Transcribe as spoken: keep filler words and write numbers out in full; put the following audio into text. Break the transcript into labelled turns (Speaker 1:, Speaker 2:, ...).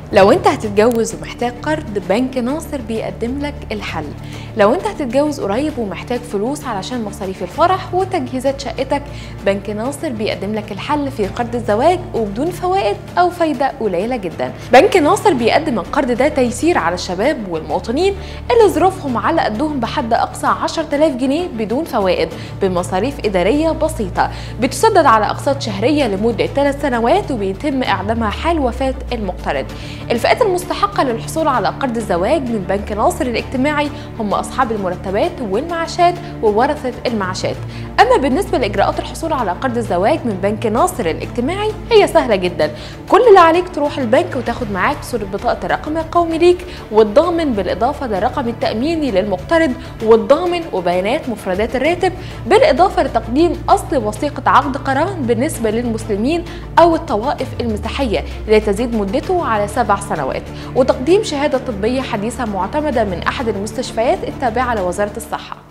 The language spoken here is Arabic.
Speaker 1: لو انت هتتجوز ومحتاج قرض، بنك ناصر بيقدم لك الحل. لو انت هتتجوز قريب ومحتاج فلوس علشان مصاريف الفرح وتجهيزات شقتك، بنك ناصر بيقدم لك الحل في قرض الزواج وبدون فوائد او فايده قليله جدا. بنك ناصر بيقدم القرض ده تيسير على الشباب والمواطنين اللي ظروفهم على قدهم بحد اقصى عشرة آلاف جنيه بدون فوائد بمصاريف اداريه بسيطه، بتسدد على اقساط شهريه لمده ثلاث سنوات وبيتم اعدامها حال وفاه المقترض. الفئات المستحقة للحصول على قرض الزواج من بنك ناصر الاجتماعي هم أصحاب المرتبات والمعاشات وورثة المعاشات. أما بالنسبة لإجراءات الحصول على قرض الزواج من بنك ناصر الاجتماعي هي سهلة جدا. كل اللي عليك تروح البنك وتاخد معاك صورة بطاقة الرقم القومي ليك والضامن، بالإضافة للرقم التأميني للمقترض والضامن وبيانات مفردات الراتب، بالإضافة لتقديم أصل وثيقة عقد قران بالنسبة للمسلمين أو الطوائف المسيحية اللي تزيد مدته على سبع سنوات، وتقديم شهادة طبية حديثة معتمدة من أحد المستشفيات التابعة لوزارة الصحة.